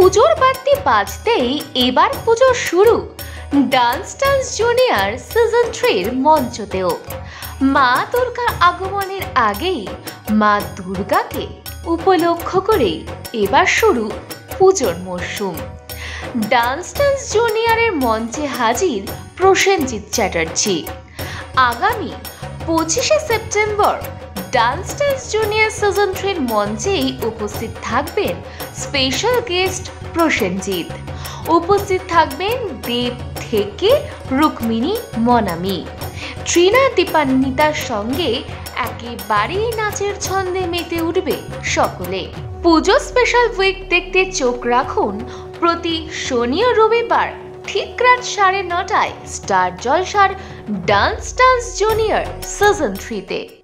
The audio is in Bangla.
পুজোর বাদ্যি বাজতেই এবার পুজো শুরু ডান্স জুনিয়র সিজন 3-র মঞ্চতেও। মা দুর্গার আগমনের আগেই মা দুর্গাকে উপলক্ষ করে এবার শুরু পুজোর মরশুম। ডান্স জুনিয়রের মঞ্চে হাজির প্রসেনজিৎ চ্যাটার্জি। আগামী 25শে সেপ্টেম্বর ডান্স জুনিয়র সিজন 3-র মঞ্চেই উপস্থিত থাকবেন স্পেশাল গেস্ট প্রসেনজিৎ। উপস্থিত থাকবেন দেব থেকে রুক্মিণী মনামি, ট্রিনা দীপান্বিতার সঙ্গে একেবারেই নাচের ছন্দে মেতে উঠবে সকলে। পুজো স্পেশাল উইক দেখতে চোখ রাখুন প্রতি শনি ও রবিবার ঠিক রাত 9:30টায় স্টার জলসার ডান্স জুনিয়র সিজন 3-তে।